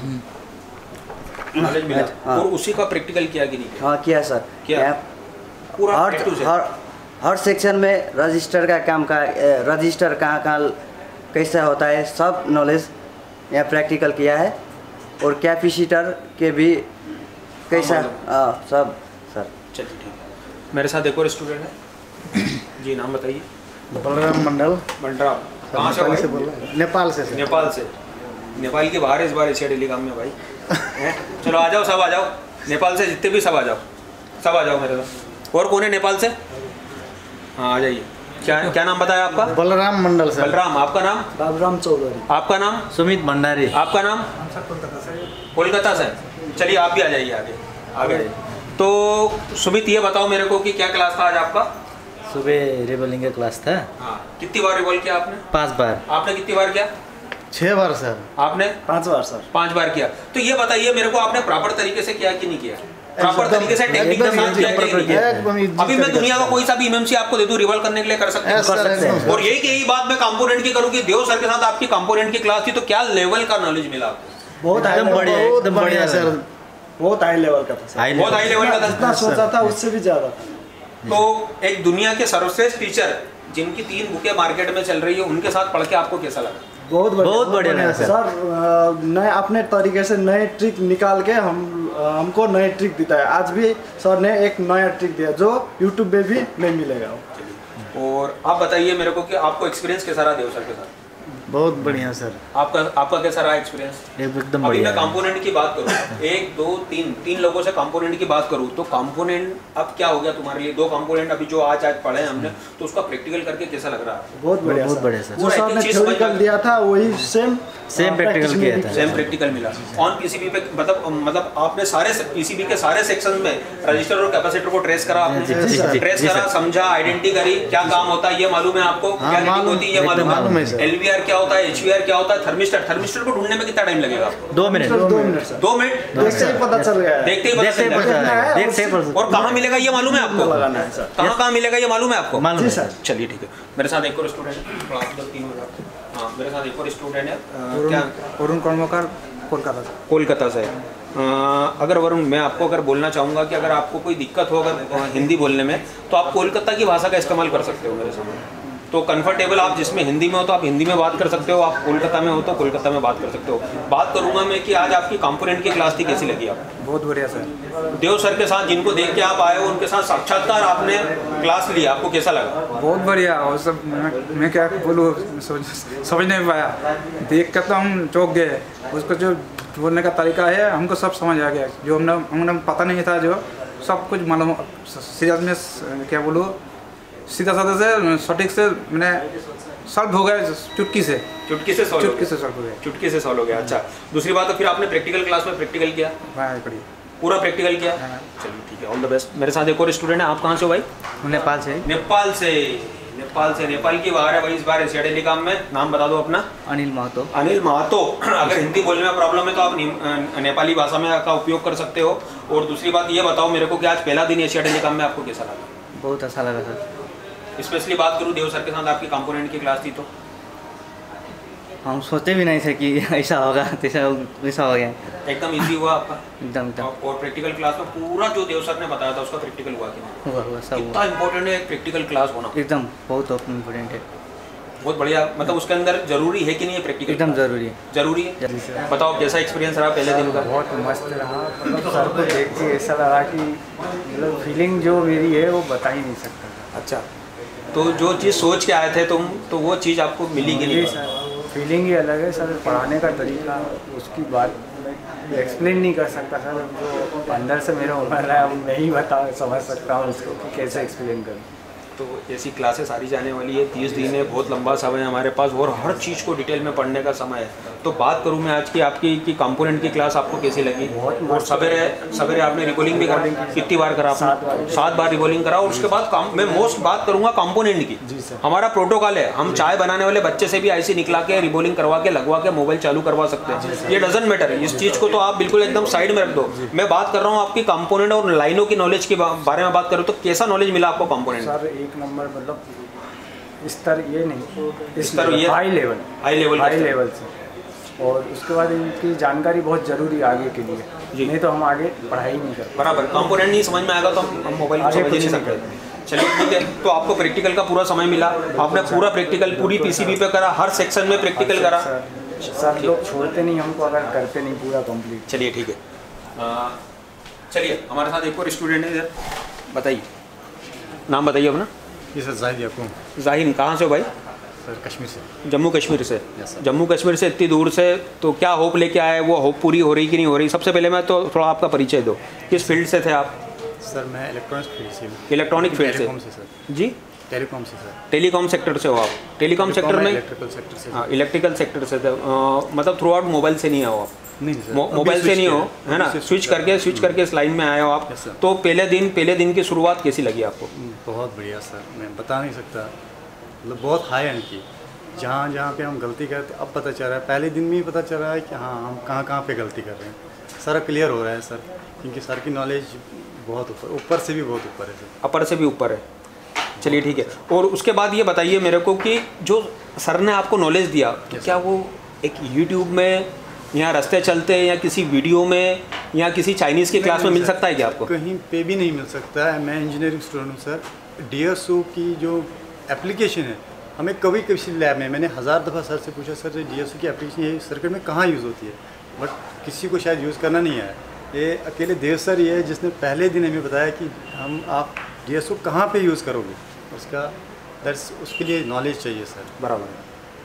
[SPEAKER 1] नॉलेज मिला।
[SPEAKER 7] हाँ।
[SPEAKER 1] और उसी का प्रैक्टिकल किया कि नहीं?
[SPEAKER 7] हाँ किया सर।
[SPEAKER 1] क्या? पूरा
[SPEAKER 7] हर हर हर सेक्शन में रजिस्टर का काम का रजिस्टर कहाँ कहाँ कैसा होता है, सब नॉलेज यहाँ प्रैक्टिकल किया है। और कैपेसिटर के भी कैसा, हाँ सब सर।
[SPEAKER 1] चलिए ठीक है। मेरे साथ एक और स्टूडेंट है जी, नाम बताइए।
[SPEAKER 5] बलराम मंडल।
[SPEAKER 1] बलराम, कहाँ से
[SPEAKER 5] नेपाल से बोल रहे हैं? नेपाल से।
[SPEAKER 1] नेपाल से। नेपाल के बाहर इस बार एशिया टेलीकॉम में भाई हैं? चलो आ जाओ, सब आ जाओ। नेपाल से जितने भी सब आ जाओ, सब आ जाओ मेरे साथ। और कौन है नेपाल से? हाँ आ जाइए। क्या क्या नाम बताया आपका?
[SPEAKER 5] बलराम मंडल से।
[SPEAKER 1] बलराम। आपका नाम?
[SPEAKER 5] बाबूराम चौधरी।
[SPEAKER 1] आपका नाम?
[SPEAKER 15] सुमित भंडारी।
[SPEAKER 1] आपका नाम? कोलकाता से। चलिए आप भी आ जाइए आगे, आगे आइए। तो सुमित ये बताओ मेरे को कि क्या क्लास था आज आपका?
[SPEAKER 15] सुबह रिवॉल्विंग का क्लास था।
[SPEAKER 1] हाँ, कितनी बार रिवॉल्व किया आपने?
[SPEAKER 15] पांच बार।
[SPEAKER 1] आपने कितनी बार किया?
[SPEAKER 5] छह बार सर।
[SPEAKER 1] आपने?
[SPEAKER 5] पांच बार सर।
[SPEAKER 1] पांच बार किया। तो ये बताइए मेरे को, आपने प्रॉपर तरीके से किया कि नहीं किया? प्रॉपर तरीके से टेक्निक के साथ किया कि नहीं किया? अभी मैं दुनिया का कोई सा भी एमएमसी आपको दे दूं रिवॉल्व करने के लिए कर सकते हैं। और यही यही बात मैं कंपोनेंट की करूँ कि देव सर के साथ आपकी कंपोनेंट की क्लास थी, तो क्या लेवल का नॉलेज मिला आपको?
[SPEAKER 5] बहुत
[SPEAKER 15] एकदम बढ़िया, एकदम बढ़िया
[SPEAKER 5] सर। बहुत हाई लेवल का था।
[SPEAKER 1] बहुत हाई लेवल का था।
[SPEAKER 5] जितना सोचा था उससे भी ज्यादा।
[SPEAKER 1] तो एक दुनिया के सर्वश्रेष्ठ टीचर जिनकी तीन बुकें मार्केट में चल रही है, उनके साथ पढ़ के आपको कैसा लगा?
[SPEAKER 5] बहुत बढ़िया,
[SPEAKER 15] बहुत बढ़िया सर।
[SPEAKER 5] सर नए अपने तरीके से नए ट्रिक निकाल के हम हमको नए ट्रिक देता है। आज भी सर ने एक नया ट्रिक दिया जो यूट्यूब पे भी नहीं मिलेगा।
[SPEAKER 1] और आप बताइए मेरे को कि आपको एक्सपीरियंस कैसा रहा देव सर के साथ?
[SPEAKER 5] बहुत बढ़िया सर।
[SPEAKER 1] आपका आपका कैसा रहा एक्सपीरियंस?
[SPEAKER 15] एकदम
[SPEAKER 1] अभी
[SPEAKER 15] बढ़िया।
[SPEAKER 1] मैं कंपोनेंट की बात करूँ, एक दो तीन तीन लोगों से कंपोनेंट की बात करूँ, तो कंपोनेंट अब क्या हो गया तुम्हारे लिए? दो कंपोनेंट अभी जो आज आज पढ़े हैं हमने, तो उसका प्रैक्टिकल करके कैसा लग रहा है?
[SPEAKER 5] बहुत बढ़िया,
[SPEAKER 15] बहुत बढ़िया सर।
[SPEAKER 5] जो सर ने थ्योरिकल दिया था वही सेम
[SPEAKER 15] सेम प्रैक्टिकल किया था।
[SPEAKER 1] सेम प्रैक्टिकल मिला। ऑन पीसीबी पे मतलब मतलब आपने सारे पीसीबी के सारे सेक्शन में रजिस्टर और कैपेसिटर को ट्रेस करा, आपने ट्रेस करा, समझा, आइडेंटिटी करी, क्या काम होता है ये मालूम है आपको, क्या रीडिंग होती है ये मालूम है, एलवीआर क्या होता है, एचवीआर क्या होता है, थर्मिस्टर थर्मिस्टर को ढूंढने में कितना टाइम लगेगा?
[SPEAKER 15] दो मिनट
[SPEAKER 5] दो मिनट
[SPEAKER 1] दो मिनट
[SPEAKER 5] देखते ही पता चल गया।
[SPEAKER 1] देखते ही पता चल गया।
[SPEAKER 15] देखते ही।
[SPEAKER 1] और कहाँ मिलेगा ये मालूम है आपको? कहाँ कहाँ मिलेगा ये मालूम है आपको?
[SPEAKER 15] मालूम है।
[SPEAKER 1] चलिए ठीक है। मेरे साथ एक और स्टूडेंट है, हाँ मेरे साथ एक और स्टूडेंट है, क्या
[SPEAKER 11] वरुण कर्मकार, कोलकाता से।
[SPEAKER 1] कोलकाता से। अगर वरुण, मैं आपको अगर बोलना चाहूँगा कि अगर आपको कोई दिक्कत हो अगर हिंदी बोलने में, तो आप कोलकाता की भाषा का इस्तेमाल कर सकते हो मेरे सामने। तो कंफर्टेबल आप जिसमें हिंदी में हो तो आप हिंदी में बात कर सकते हो, आप कोलकाता में हो तो कोलकाता में बात कर सकते हो। बात करूंगा मैं कि आज आपकी कंपोनेंट की क्लास थी, कैसी लगी आपको?
[SPEAKER 11] बहुत बढ़िया सर।
[SPEAKER 1] देव सर के साथ जिनको देख के आप आए हो, उनके साथ साक्षात्कार आपने क्लास लिया, आपको कैसा लगा?
[SPEAKER 11] बहुत बढ़िया। और सब मैं, मैं क्या बोलूँ समझ नहीं पाया, देख कर तो हम चौंक गए। उसको जो बोलने का तरीका है हमको सब समझ आ गया, जो हमने हमने पता नहीं था, जो सब कुछ मालूम। सीधा में क्या बोलूँ, सीधा साधा से सटीक से मैंने सॉल्व हो गया चुटकी से
[SPEAKER 1] चुटकी से सॉल्व
[SPEAKER 11] चुटकी से सॉल्व हो गया
[SPEAKER 1] चुटकी से सॉल्व हो गया। अच्छा, दूसरी बात, तो फिर आपने प्रैक्टिकल क्लास में प्रैक्टिकल किया? पूरा प्रैक्टिकल किया? चलिए ठीक है, ऑल द बेस्ट। मेरे साथ एक और स्टूडेंट है, आप कहाँ से हो भाई?
[SPEAKER 15] नेपाल से।
[SPEAKER 1] नेपाल से। नेपाल से नेपाल की बाहर है भाई इस बार एशिया टेलीकॉम में। नाम बता दो अपना।
[SPEAKER 15] अनिल महतो।
[SPEAKER 1] अनिल महतो। अगर हिंदी बोलने में प्रॉब्लम है तो आप नेपाली भाषा में का उपयोग कर सकते हो। और दूसरी बात ये बताओ मेरे को कि आज पहला दिन एशिया टेलीकॉम में आपको कैसा लगा?
[SPEAKER 15] बहुत अच्छा लगा सर।
[SPEAKER 1] स्पेशली बात करूँ देव सर के साथ आपकी कंपोनेंट की क्लास थी, तो
[SPEAKER 15] हम सोचे भी नहीं थे कि ऐसा होगा, ऐसा ऐसा हो गया।
[SPEAKER 1] एकदम इजी हुआ आपका?
[SPEAKER 15] एकदम एकदम।
[SPEAKER 1] और प्रैक्टिकल क्लास में पूरा जो देव सर ने बताया था उसका प्रैक्टिकल हुआ कि नहीं?
[SPEAKER 15] हुआ हुआ सब।
[SPEAKER 1] कितना इंपॉर्टेंट है प्रैक्टिकल क्लास होना?
[SPEAKER 15] एकदम बहुत इम्पोर्टेंट है।
[SPEAKER 1] बहुत बढ़िया। मतलब उसके अंदर जरूरी है कि नहीं है प्रैक्टिकल?
[SPEAKER 15] एकदम जरूरी है।
[SPEAKER 1] जरूरी है। बताओ कैसा एक्सपीरियंस रहा पहले दिन का?
[SPEAKER 16] बहुत मस्त रहा। मतलब सर को देख के ऐसा लगा कि मतलब फीलिंग जो मेरी है वो बता ही नहीं सकता।
[SPEAKER 1] अच्छा, तो जो चीज़ सोच के आए थे तुम, तो वो चीज़ आपको मिली कि नहीं?
[SPEAKER 16] सर फीलिंग ही अलग है सर, पढ़ाने का तरीका, उसकी बात एक्सप्लेन नहीं कर सकता सर। जो अंदर से मेरा उमर है, अब नहीं बता समझ सकता हूँ उसको कि कैसे एक्सप्लेन करूँ।
[SPEAKER 1] तो ऐसी क्लासेस सारी जाने वाली है, तीस दिन है, बहुत लंबा समय है हमारे पास और हर चीज़ को डिटेल में पढ़ने का समय है। तो बात करूँ मैं आज की आपकी कि कंपोनेंट की क्लास आपको कैसी लगी? और सवेरे सवेरे आपने रिबॉलिंग भी करा, कितनी बार करा आपने? सात बार रिबॉलिंग करा। और उसके बाद मैं मोस्ट बात करूँगा कंपोनेंट की। हमारा प्रोटोकॉल है, हम चाय बनाने वाले बच्चे से भी ऐसी निकला के रिबॉलिंग करवा के लगवा के मोबाइल चालू करवा सकते हैं। ये डजंट मैटर, इस चीज़ को तो आप बिल्कुल एकदम साइड में रख दो। मैं बात कर रहा हूँ आपकी कंपोनेंट और लाइनों की नॉलेज के बारे में बात करूँ, तो कैसा नॉलेज मिला आपको कंपोनेंट?
[SPEAKER 16] सर एक नंबर, मतलब स्तर ये नहीं,
[SPEAKER 1] स्तर ये
[SPEAKER 16] high level
[SPEAKER 1] high level
[SPEAKER 16] high level से। और उसके बाद इनकी जानकारी बहुत जरूरी है आगे के लिए, नहीं तो हम आगे पढ़ाई नहीं कर।
[SPEAKER 1] बराबर, कंपोनेंट नहीं समझ में आएगा तो हम मोबाइल को समझ नहीं सकते। चलिए ठीक है, तो आपको प्रैक्टिकल का पूरा समय मिला, आपने पूरा प्रैक्टिकल पूरी पीसीबी पे करा, हर सेक्शन में प्रैक्टिकल करा।
[SPEAKER 16] सर लोग छोड़ते नहीं हमको अगर करते नहीं पूरा कंप्लीट।
[SPEAKER 1] चलिए ठीक है, चलिए हमारे साथ एक और स्टूडेंट है इधर, बताइए नाम बताइए अपना।
[SPEAKER 3] जी सर, जाहिद याकूब।
[SPEAKER 1] जाहिद, कहाँ से हो भाई?
[SPEAKER 3] सर कश्मीर से।
[SPEAKER 1] जम्मू कश्मीर से। जम्मू कश्मीर से इतनी दूर से, तो क्या होप लेके आए? वो होप पूरी हो रही कि नहीं हो रही? सबसे पहले मैं तो थोड़ा आपका परिचय दो, किस फील्ड से थे आप?
[SPEAKER 3] सर मैं इलेक्ट्रॉनिक फील्ड से।
[SPEAKER 1] इलेक्ट्रॉनिक फील्ड से
[SPEAKER 3] सर।
[SPEAKER 1] जी,
[SPEAKER 3] टेलीकॉम से सर।
[SPEAKER 1] टेलीकॉम सेक्टर से हो आप? टेलीकॉम सेक्टर में
[SPEAKER 3] इलेक्ट्रिकल सेक्टर से।
[SPEAKER 1] हाँ, इलेक्ट्रिकल सेक्टर से थे। मतलब थ्रू आउट मोबाइल से नहीं आओ आप?
[SPEAKER 3] नहीं सर,
[SPEAKER 1] मोबाइल से नहीं हो, है ना, स्विच करके स्विच करके इस लाइन में आए हो आप। तो पहले दिन पहले दिन की शुरुआत कैसी लगी आपको?
[SPEAKER 3] बहुत बढ़िया सर, मैं बता नहीं सकता, मतलब बहुत हाई एंड की। जहाँ जहाँ पे हम गलती करते अब पता चल रहा है, पहले दिन में ही पता चल रहा है कि हाँ हम कहाँ कहाँ पे गलती कर रहे हैं। सारा क्लियर हो रहा है सर, क्योंकि सर की नॉलेज बहुत ऊपर ऊपर से भी बहुत ऊपर है सर,
[SPEAKER 1] अपर से भी ऊपर है। चलिए ठीक है। और उसके बाद ये बताइए मेरे को कि जो सर ने आपको नॉलेज दिया, तो क्या वो एक यूट्यूब में या रास्ते चलते या किसी वीडियो में या किसी चाइनीज़ की क्लास में मिल सकता है क्या आपको?
[SPEAKER 3] कहीं पे भी नहीं मिल सकता है। मैं इंजीनियरिंग स्टूडेंट हूँ सर। डी एस ओ की जो एप्लीकेशन है, हमें कभी किसी लैब में मैंने हज़ार दफ़ा सर से पूछा, सर डी एस ओ की एप्लीकेशन ये सर्किट में कहाँ यूज़ होती है, बट किसी को शायद यूज़ करना नहीं आया। ये अकेले देव सर ये है जिसने पहले दिन हमें बताया कि हम आप डी एस ओ कहाँ पर यूज़ करोगे, उसका दैट्स उसके लिए नॉलेज चाहिए सर।
[SPEAKER 1] बराबर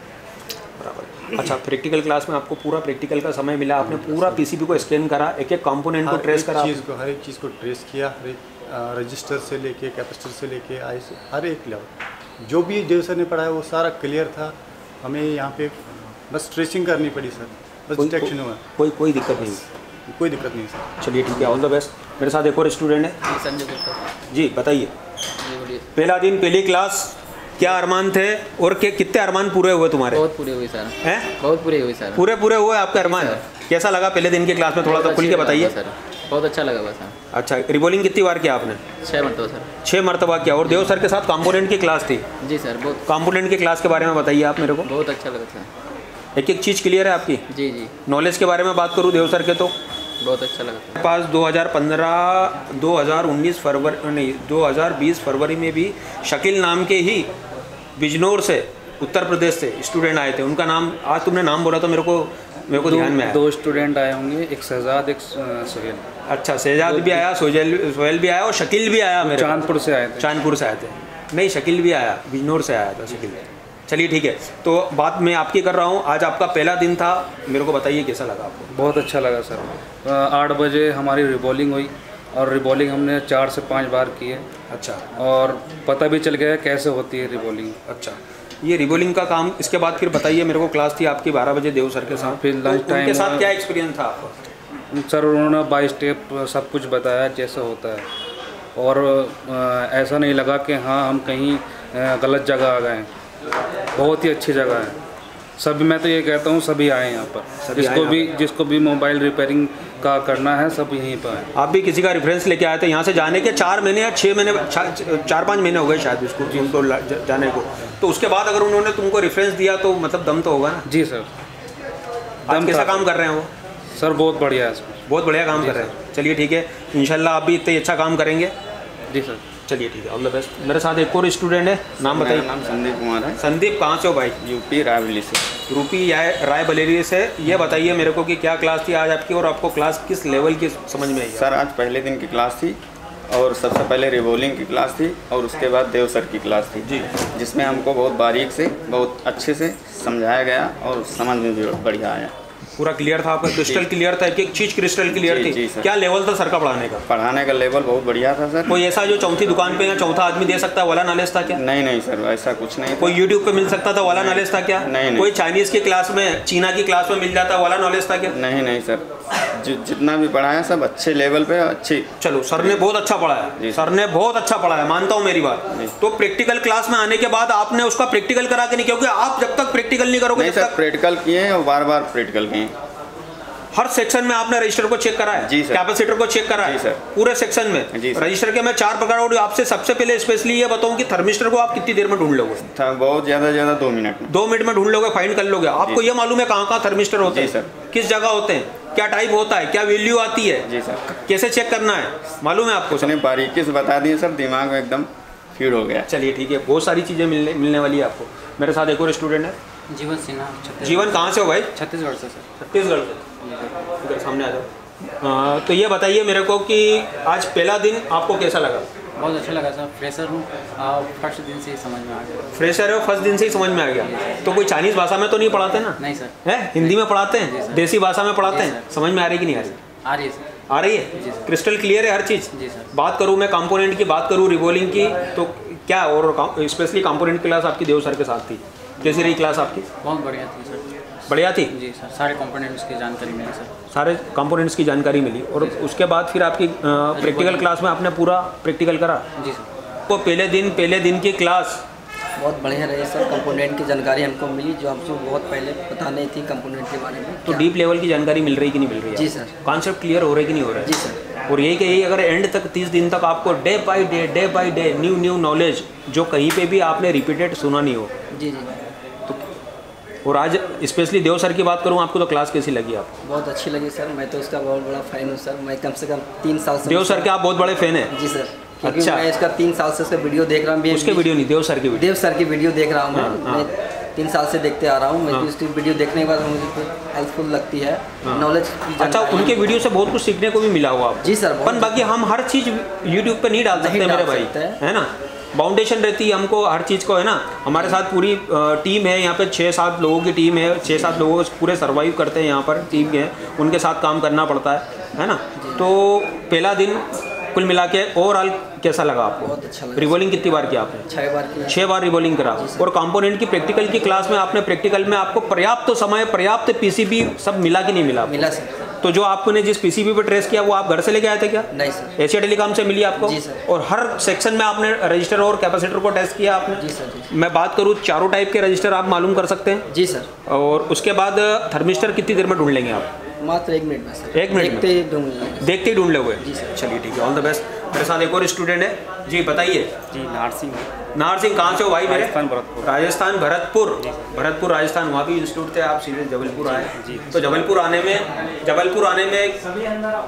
[SPEAKER 1] बराबर। अच्छा, प्रैक्टिकल क्लास में आपको पूरा प्रैक्टिकल का समय मिला, आपने पूरा पीसीबी को स्कैन करा, एक एक कंपोनेंट को ट्रेस करा,
[SPEAKER 3] चीज़ को हर एक चीज़ को ट्रेस किया, हर एक रजिस्टर से लेके कैपेसिटर से लेके आई से हर एक लेवल जो भी देव सर ने पढ़ाया वो सारा क्लियर था। हमें यहाँ पे बस ट्रेसिंग करनी पड़ी सर, बस डिटेक्शन हुआ।
[SPEAKER 1] कोई कोई दिक्कत नहीं,
[SPEAKER 3] कोई दिक्कत नहीं सर।
[SPEAKER 1] चलिए ठीक है, ऑल द बेस्ट। मेरे साथ एक और स्टूडेंट है,
[SPEAKER 17] संजय गुप्ता
[SPEAKER 1] जी, बताइए। पहला दिन पहली क्लास, क्या अरमान थे और के कितने अरमान पूरे हुए तुम्हारे?
[SPEAKER 17] बहुत पूरे हुए सर।
[SPEAKER 1] हैं?
[SPEAKER 17] बहुत पूरे हुए सर।
[SPEAKER 1] पूरे पूरे हुए आपके अरमान? कैसा लगा पहले दिन की क्लास में, थोड़ा सा खुल के बताइए
[SPEAKER 17] सर। बहुत अच्छा लगा बस सर।
[SPEAKER 1] अच्छा, रिबॉलिंग कितनी बार किया आपने?
[SPEAKER 17] छः मरतबा सर।
[SPEAKER 1] छः मरतबा किया। और देव सर के साथ कंपोनेंट की क्लास थी?
[SPEAKER 17] जी सर। बहुत
[SPEAKER 1] कंपोनेंट की क्लास के बारे में बताइए आप मेरे को।
[SPEAKER 17] बहुत अच्छा लगा सर।
[SPEAKER 1] एक एक चीज़ क्लियर है आपकी?
[SPEAKER 17] जी जी।
[SPEAKER 1] नॉलेज के बारे में बात करूँ देव सर के, तो
[SPEAKER 17] बहुत अच्छा लगा।
[SPEAKER 1] पास दो हज़ार पंद्रह दो हज़ार उन्नीस फरवरी नहीं दो हज़ार बीस फरवरी में भी शकील नाम के ही बिजनौर से, उत्तर प्रदेश से स्टूडेंट आए थे। उनका नाम आज तुमने नाम बोला तो मेरे को मेरे को ध्यान में आया।
[SPEAKER 6] दो स्टूडेंट आए होंगे, एक शहजाद, एक सोहेल।
[SPEAKER 1] अच्छा, शहजाद भी आया, सोहेल सोहेल भी आया और शकील भी आया। मेरे
[SPEAKER 6] चांदपुर से आए थे।
[SPEAKER 1] चांदपुर से आए थे नहीं, शकील भी आया, बिजनौर से आया था शकील। चलिए ठीक है, तो बात मैं आपकी कर रहा हूँ। आज आपका पहला दिन था, मेरे को बताइए कैसा लगा आपको?
[SPEAKER 6] बहुत अच्छा लगा सर। आठ बजे हमारी रिबॉलिंग हुई और रिबॉलिंग हमने चार से पाँच बार की है।
[SPEAKER 1] अच्छा।
[SPEAKER 6] और पता भी चल गया कैसे होती है रिबॉलिंग।
[SPEAKER 1] अच्छा, ये रिबॉलिंग का काम, इसके बाद फिर बताइए मेरे को। क्लास थी आपकी बारह बजे देव सर के साथ,
[SPEAKER 6] फिर लंच टाइम
[SPEAKER 1] उनके साथ क्या एक्सपीरियंस था आपका?
[SPEAKER 6] सर उन्होंने बाई स्टेप सब कुछ बताया जैसे होता है, और ऐसा नहीं लगा कि हाँ हम कहीं गलत जगह आ गए हैं। बहुत ही अच्छी जगह है। सभी, मैं तो ये कहता हूँ सभी आए यहाँ पर, जिसको भी जिसको भी मोबाइल रिपेयरिंग का करना है सब यहीं पर आए।
[SPEAKER 1] आप भी किसी का रेफरेंस लेके आए थे यहाँ से जाने के? चार महीने या छः महीने चार पाँच महीने हो गए शायद उसको उनको जाने को, तो उसके बाद अगर उन्होंने तुमको रेफरेंस दिया तो मतलब दम तो होगा ना?
[SPEAKER 6] जी सर।
[SPEAKER 1] दम कैसा काम कर रहे हैं वो?
[SPEAKER 6] सर बहुत बढ़िया है,
[SPEAKER 1] बहुत बढ़िया काम कर रहे हैं। चलिए ठीक है, इंशाल्लाह आप भी इतने अच्छा काम करेंगे।
[SPEAKER 6] जी सर।
[SPEAKER 1] चलिए ठीक है, ऑल द बेस्ट। मेरे साथ एक और स्टूडेंट है, नाम बताइए।
[SPEAKER 4] नाम संदीप कुमार है।
[SPEAKER 1] संदीप, कहाँ से हो भाई?
[SPEAKER 4] यूपी रायबरेली से।
[SPEAKER 1] यूपी रायबरेली से। ये बताइए मेरे को कि क्या क्लास थी आज आपकी और आपको क्लास किस लेवल की समझ में आई?
[SPEAKER 4] सर आज पहले दिन की क्लास थी और सबसे पहले रिबॉलिंग की क्लास थी और उसके बाद देव सर की क्लास थी
[SPEAKER 1] जी,
[SPEAKER 4] जिसमें हमको बहुत बारीक से बहुत अच्छे से समझाया गया और समझ में भी बढ़िया आया।
[SPEAKER 1] पूरा क्लियर था आपका? क्रिस्टल क्लियर था, एक एक चीज़ क्रिस्टल क्लियर थी।
[SPEAKER 4] जी सर।
[SPEAKER 1] क्या लेवल था सर का पढ़ाने का?
[SPEAKER 4] पढ़ाने का लेवल बहुत बढ़िया था सर।
[SPEAKER 1] कोई ऐसा जो चौथी दुकान पे या चौथा आदमी दे सकता है वाला नॉलेज था क्या?
[SPEAKER 4] नहीं नहीं सर, ऐसा कुछ नहीं।
[SPEAKER 1] कोई यूट्यूब पे मिल सकता था वाला नॉलेज था क्या?
[SPEAKER 4] नहीं नहीं।
[SPEAKER 1] कोई चाइनीज़ की क्लास में, चीना की क्लास में मिल जाता वाला नॉलेज था क्या?
[SPEAKER 4] नहीं नहीं सर, जि, जितना भी पढ़ाया सब अच्छे लेवल पे अच्छी।
[SPEAKER 1] चलो, सर ने बहुत अच्छा पढ़ाया, सर ने बहुत अच्छा पढ़ाया, मानता हूँ मेरी बात। तो प्रैक्टिकल क्लास में आने के बाद आपने उसका प्रैक्टिकल करा के नहीं, क्योंकि आप जब तक प्रैक्टिकल नहीं करोगे।
[SPEAKER 4] नहीं सर, प्रैक्टिकल किए और बार बार प्रैक्टिकल किए।
[SPEAKER 1] हर सेक्शन में आपने रजिस्टर को चेक करा है?
[SPEAKER 4] जी सर।
[SPEAKER 1] कैपेसिटर को चेक करा है?
[SPEAKER 4] जी सर।
[SPEAKER 1] पूरे सेक्शन में?
[SPEAKER 4] जी सर।
[SPEAKER 1] रजिस्टर के मैं चार प्रकार और आपसे सबसे पहले स्पेशली ये बताऊं कि थर्मिस्टर को आप कितनी देर में ढूंढ लोगे?
[SPEAKER 4] बहुत ज़्यादा ज़्यादा दो मिनट में।
[SPEAKER 1] दो मिनट में ढूंढ लोगे, फाइंड कर लोगे? आपको ये मालूम है कहाँ कहाँ थर्मिस्टर होते हैं? किस जगह होते हैं? क्या टाइप होता है? क्या वैल्यू आती है?
[SPEAKER 4] जी सर।
[SPEAKER 1] कैसे चेक करना है मालूम है आपको?
[SPEAKER 4] उसने बारीकी से बता दिए सर, दिमाग में एकदम फीड हो गया।
[SPEAKER 1] चलिए ठीक है, बहुत सारी चीज़ें मिलने मिलने वाली है आपको। मेरे साथ एक और स्टूडेंट है,
[SPEAKER 14] जीवन सिन्हा।
[SPEAKER 1] जीवन, कहाँ से हो भाई?
[SPEAKER 14] छत्तीसगढ़ से सर।
[SPEAKER 1] छत्तीसगढ़ से, इधर सामने आ जाओ। तो ये बताइए मेरे को कि आज पहला दिन आपको कैसा लगा?
[SPEAKER 14] बहुत अच्छा लगा सर। फ्रेशर हूँ, फर्स्ट दिन से ही समझ में आ गया।
[SPEAKER 1] फ्रेशर है, फर्स्ट दिन से ही समझ में आ गया। तो कोई चाइनीज़ भाषा में तो नहीं पढ़ाते ना?
[SPEAKER 14] नहीं सर।
[SPEAKER 1] है, हिंदी में पढ़ाते हैं, देसी भाषा में पढ़ाते हैं। समझ में आ रही कि नहीं आ रही?
[SPEAKER 14] आ रही है सर।
[SPEAKER 1] आ रही है? क्रिस्टल क्लियर है हर चीज़?
[SPEAKER 14] जी सर।
[SPEAKER 1] बात करूँ मैं कंपोनेंट की, बात करूँ रिबॉलिंग की, तो क्या और स्पेशली कंपोनेंट क्लास आपकी देव सर के साथ थी, कैसी रही क्लास आपकी?
[SPEAKER 14] बहुत बढ़िया थी सर।
[SPEAKER 1] बढ़िया थी
[SPEAKER 14] जी सर, सारे कंपोनेंट्स की जानकारी मिली सर।
[SPEAKER 1] सारे कंपोनेंट्स की जानकारी मिली। और उसके बाद फिर आपकी प्रैक्टिकल क्लास में आपने पूरा प्रैक्टिकल करा?
[SPEAKER 14] जी सर।
[SPEAKER 1] तो पहले दिन पहले दिन की क्लास
[SPEAKER 18] बहुत बढ़िया रही सर। कंपोनेंट की जानकारी हमको मिली जो हमको बहुत पहले पता नहीं थी कंपोनेंट के बारे में।
[SPEAKER 1] तो डीप लेवल की जानकारी मिल रही कि नहीं मिल रही है?
[SPEAKER 18] जी सर।
[SPEAKER 1] कॉन्सेप्ट क्लियर हो रहे कि नहीं हो रहे?
[SPEAKER 18] जी सर।
[SPEAKER 1] और यही कि यही अगर एंड तक तीस दिन तक आपको day by day day by day new new knowledge जो कहीं पे भी आपने रिपीटेड सुना नहीं हो।
[SPEAKER 18] जी जी।
[SPEAKER 1] तो और आज स्पेशली देव सर की बात करूँ आपको, तो क्लास कैसी लगी आपको?
[SPEAKER 18] बहुत अच्छी लगी सर। मैं तो उसका बहुत बड़ा फैन हूँ सर। मैं कम से कम तीन साल से
[SPEAKER 1] देव सर के आप बहुत बड़े फैन हैं?
[SPEAKER 18] जी सर। क्योंकि
[SPEAKER 1] अच्छा।
[SPEAKER 18] मैं इसका तीन साल से उसका वीडियो देख रहा हूँ।
[SPEAKER 1] उसके वीडियो नहीं, देव सर की वीडियो।
[SPEAKER 18] देव सर की वीडियो देख रहा हूँ मैं।
[SPEAKER 1] हाँ,
[SPEAKER 18] मैं तीन साल से देखते आ रहा हूँ। मैं उसकी वीडियो देखने के बाद मुझे हेल्पफुल लगती है, नॉलेज।
[SPEAKER 1] अच्छा, उनके वीडियो से बहुत कुछ सीखने को भी मिला हुआ आपको?
[SPEAKER 18] जी सर।
[SPEAKER 1] पर बाकी हम हर चीज़ यूट्यूब पे नहीं डाल सकते मेरे भाई, है ना। बाउंडेशन रहती है हमको हर चीज़ को, है ना। हमारे साथ पूरी टीम है यहाँ पे, छः सात लोगों की टीम है, छः सात लोगों पूरे सर्वाइव करते हैं यहाँ पर टीम है, उनके साथ काम करना पड़ता है, है ना। तो पहला दिन कुल मिला के ओवरऑल कैसा लगा आपको?
[SPEAKER 18] बहुत अच्छा लगा।
[SPEAKER 1] रिवॉल्विंग कितनी बार किया आपने?
[SPEAKER 18] छः बार किया।
[SPEAKER 1] छः बार रिवॉल्विंग करा। और कंपोनेंट की प्रैक्टिकल की क्लास में आपने प्रैक्टिकल में आपको पर्याप्त समय पर्याप्त पीसीबी सब मिला कि नहीं मिला?
[SPEAKER 18] मिला सर।
[SPEAKER 1] तो जो आपने जिस पीसीबी पे ट्रेस किया वो आप घर से लेके आए थे क्या?
[SPEAKER 18] नहीं सर।
[SPEAKER 1] एशिया टेलीकॉम से मिली आपको?
[SPEAKER 18] जी सर।
[SPEAKER 1] और हर सेक्शन में आपने रजिस्टर और कैपेसिटर को टेस्ट किया आपने?
[SPEAKER 18] जी सर। जी।
[SPEAKER 1] मैं बात करूँ चारों टाइप के रजिस्टर आप मालूम कर सकते हैं?
[SPEAKER 18] जी सर।
[SPEAKER 1] और उसके बाद थर्मिस्टर कितनी देर में ढूंढ लेंगे आप?
[SPEAKER 18] मात्र एक मिनट में सर।
[SPEAKER 1] एक मिनट
[SPEAKER 18] देखते ही ढूंढ लेंगे।
[SPEAKER 1] देखते ही ढूंढ लोगे?
[SPEAKER 18] जी सर।
[SPEAKER 1] चलिए ठीक है, ऑल द बेस्ट। मेरे साथ एक और स्टूडेंट है जी, बताइए।
[SPEAKER 12] जी नार सिंह।
[SPEAKER 1] नार सिंह कहाँ से हो भाई मेरे?
[SPEAKER 12] राजस्थान भरतपुर।
[SPEAKER 1] राजस्थान भरतपुर। भरतपुर राजस्थान, वहाँ भी इंस्टीट्यूट थे, आप सीधे जबलपुर आए। तो जबलपुर आने में जबलपुर आने में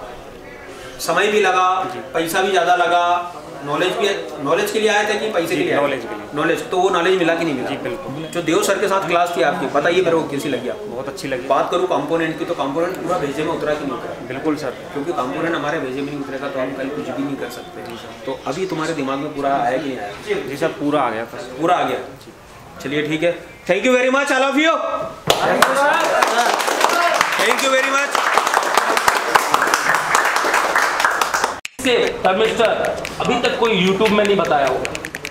[SPEAKER 1] समय भी लगा, पैसा भी ज़्यादा लगा, नॉलेज भी नॉलेज के लिए आए थे कि पैसे के लिए?
[SPEAKER 12] नॉलेज के लिए।
[SPEAKER 1] नॉलेज। तो वो नॉलेज मिला कि नहीं मिला?
[SPEAKER 12] जी बिल्कुल।
[SPEAKER 1] जो देव सर के साथ क्लास थी आपकी, बताइए मेरे को कैसी लगी आपको?
[SPEAKER 12] बहुत अच्छी लगी।
[SPEAKER 1] बात करूँ कंपोनेंट की, तो कंपोनेंट पूरा भेजे में उतरा कि नहीं उतरा?
[SPEAKER 12] बिल्कुल सर।
[SPEAKER 1] क्योंकि कंपोनेंट हमारे भेजे में नहीं उतरेगा तो हम कल कुछ भी नहीं कर सकते। तो अभी तुम्हारे दिमाग में पूरा आया कि नहीं आया?
[SPEAKER 12] जी सर, पूरा आ गया था।
[SPEAKER 1] पूरा आ गया। चलिए ठीक है, thank you very much all of you. Thank you very much.
[SPEAKER 19] Thermistor अभी तक कोई YouTube में नहीं बताया होगा।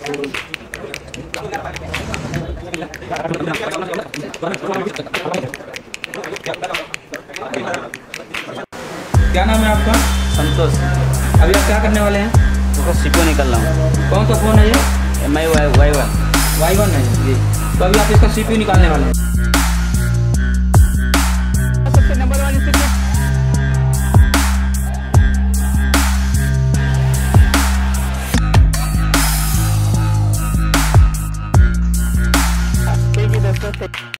[SPEAKER 16] क्या नाम है आपका?
[SPEAKER 15] संतोष।
[SPEAKER 16] अभी आप क्या करने वाले हैं?
[SPEAKER 15] तो सीपीयू निकल रहा हूँ।
[SPEAKER 16] कौन सा फ़ोन है ये?
[SPEAKER 15] M I Y Y one
[SPEAKER 16] Y one है जी। तो अभी आप इसका सीपीयू निकालने वाले हैं।